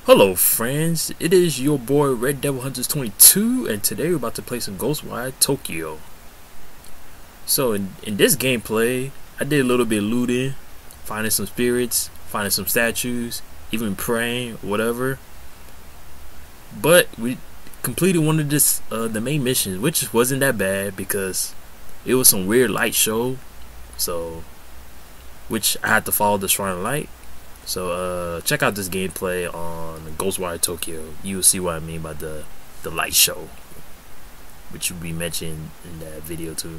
Hello friends, it is your boy Red Devil Hunters 22, and today we're about to play some Ghostwire Tokyo. So in this gameplay, I did a little bit of looting, finding some spirits, finding some statues, even praying, whatever. But we completed one of the main missions, which wasn't that bad because it was some weird light show, which I had to follow the Shrine of Light. So check out this gameplay on Ghostwire Tokyo. You'll see what I mean by the light show, which will be mentioned in that video too.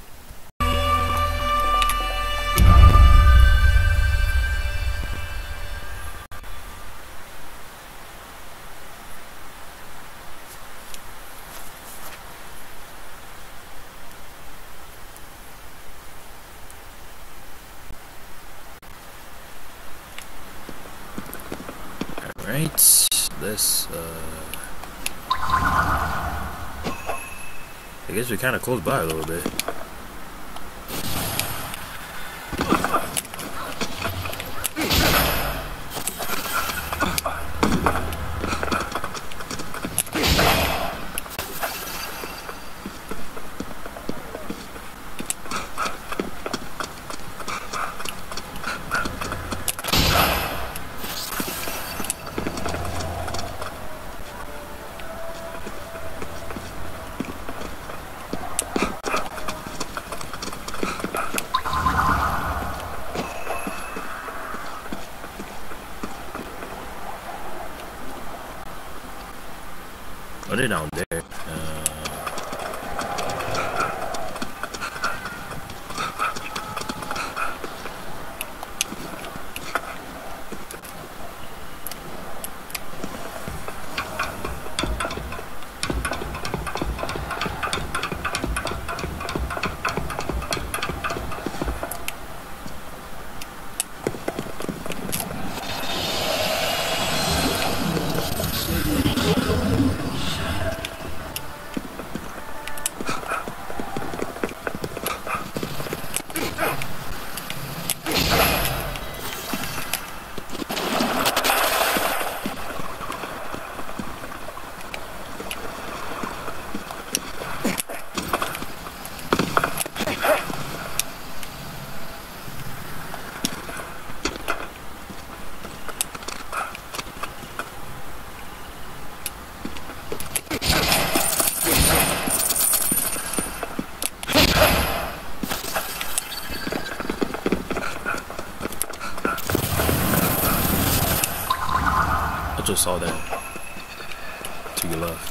Alright, let's I guess we're kinda close by a little bit. Oh, they're down there. I just saw that to your left.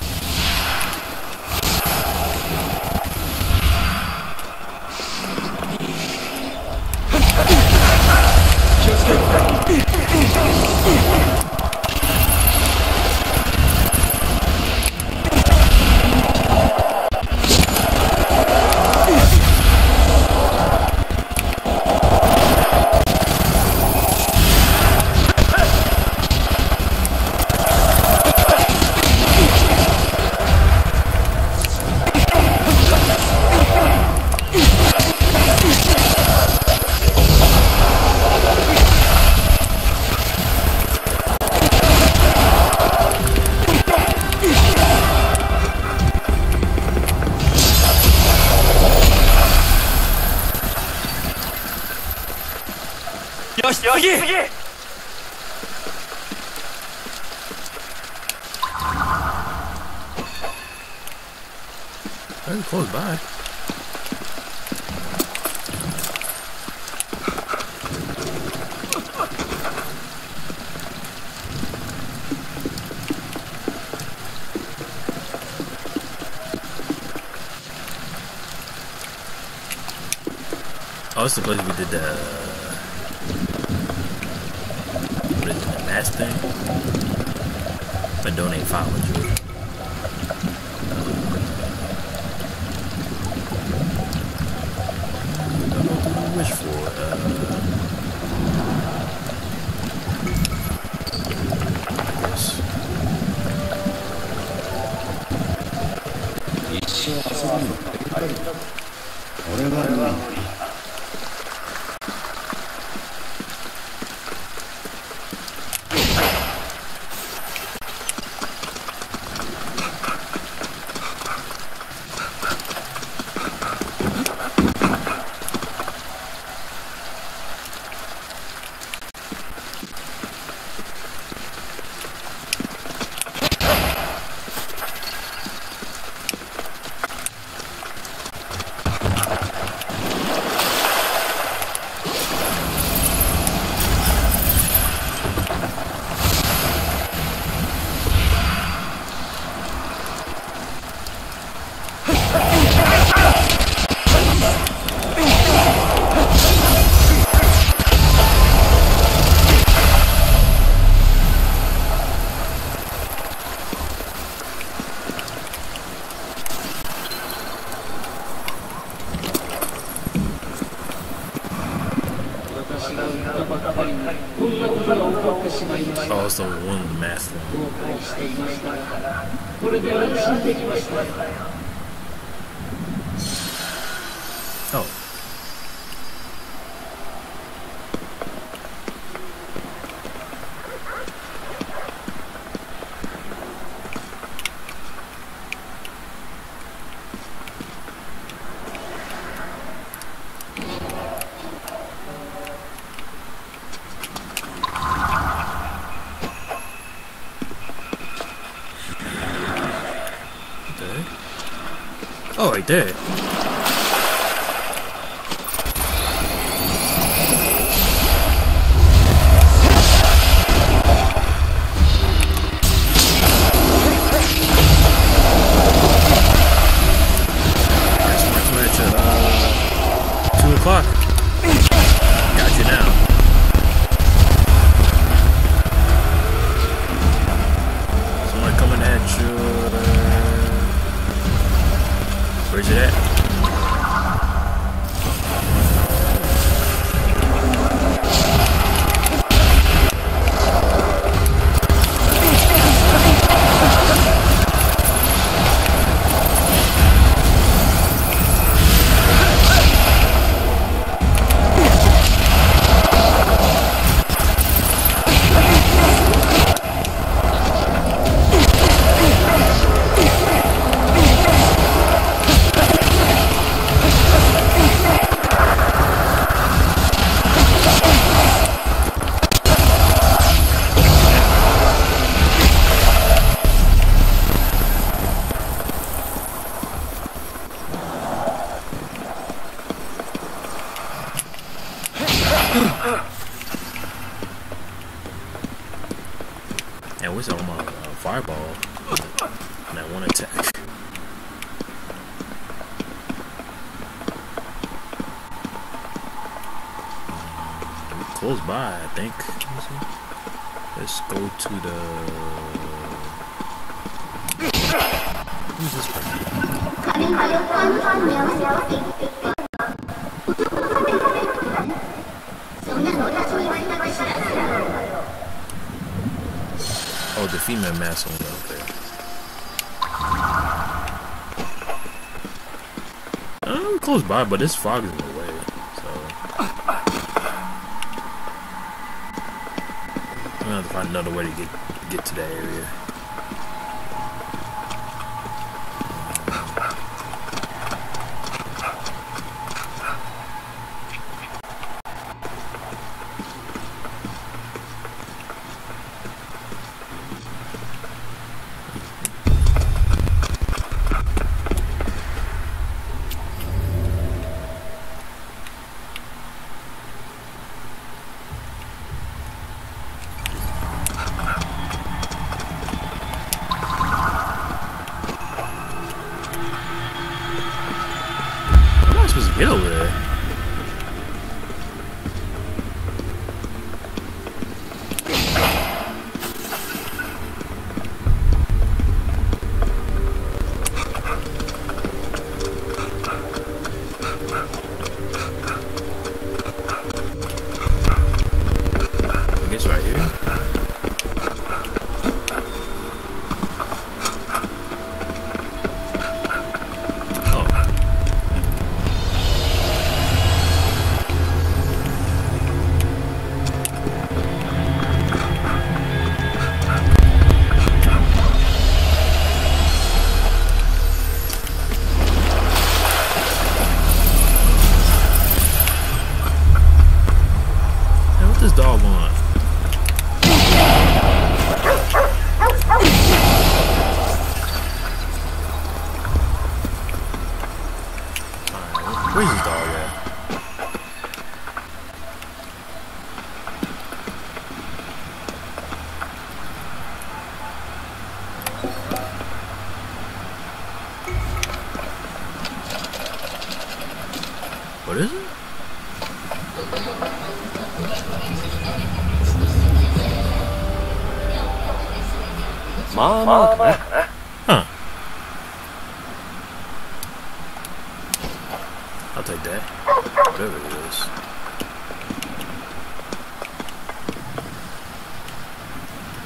Very close by. Oh, it's the place we did the mask thing. But donate 500. Wish for lost on one of the math ones. Oh. Oh, right there. That's my match at 2 o'clock. Got you now. Someone coming at you. Where's it at? And where's all my fireball? And that one attack. Close by, I think. Let's go to the. Who's this person? Oh, the female mask on up there. I'm close by, but this fog is in the way, so I'm gonna have to find another way to get to that area. Get over there. I guess right here. This dog on. Alright, where's this dog at? What is it? Mama. Huh. I'll take that. Whatever it is.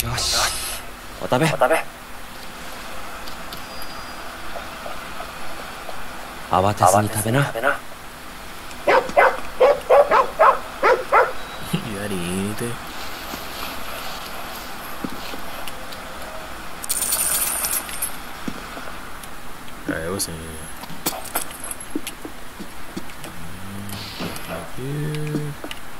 よし、お食べ。慌てずに食べな。 You gotta eat anything? Alright, what's in here? Here.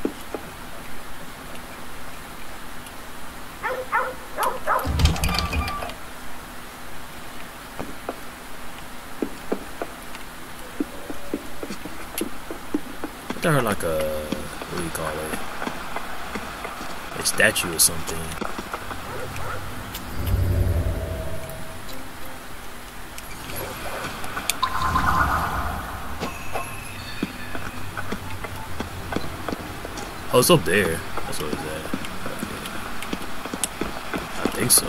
They're like a, what do you call it? A statue or something. Oh, it's up there. That's what it's at. I think so.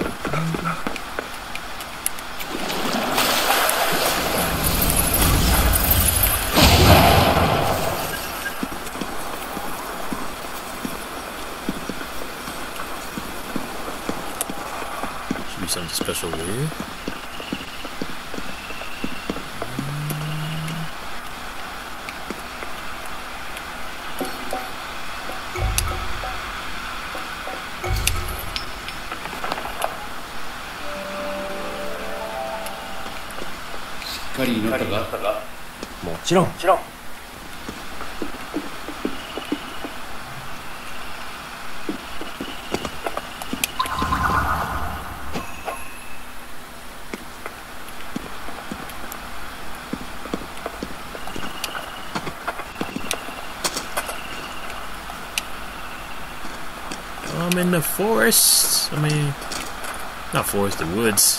Should be something special there. もちろん。 I'm in the forest. I mean, not forest, the woods.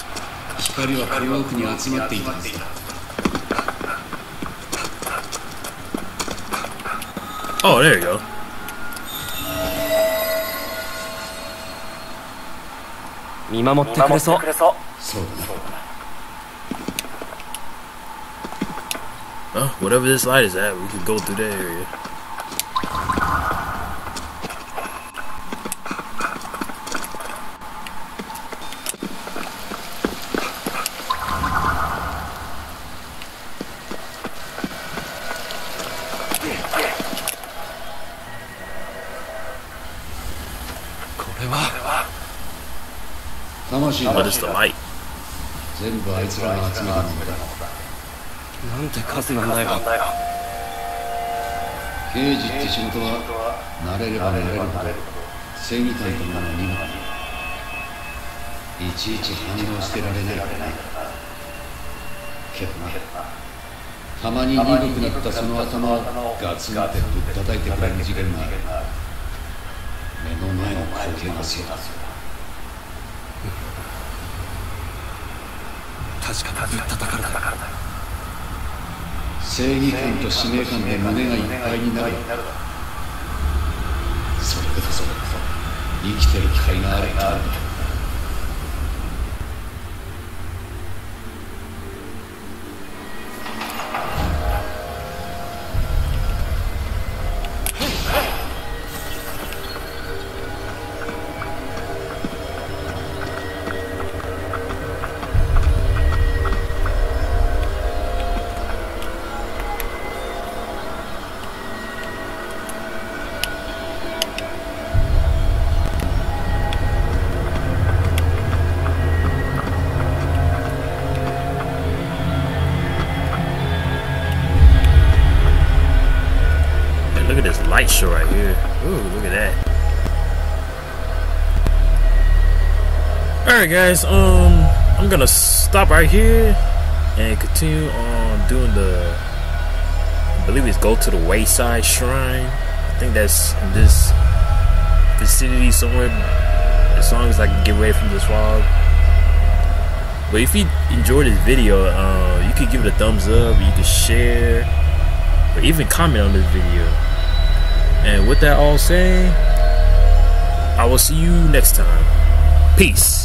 Oh, there you go. Whatever this light is at, we could go through that area. What is the light? 全部あいつらが集めたものだ。 なんて数なんだよ。 刑事って仕事は慣れれば慣れるほど正義感というものにもいちいち反応してられないからね。けどな、たまに鈍くなったその頭をガツンってぶったたいてくれる事件が目の前の光景がそうだ。 確かにぶったたかれた。 正義感と使命感で胸がいっぱいになる。それこそ生きてる甲斐があるってなんだ。 Look at this light show right here. Ooh, look at that. Alright guys, I'm gonna stop right here and continue on doing the, I believe it's Go to the Wayside Shrine. I think that's in this vicinity somewhere, as long as I can get away from this fog. But if you enjoyed this video, you can give it a thumbs up, you can share, or even comment on this video. And with that all saying, I will see you next time. Peace.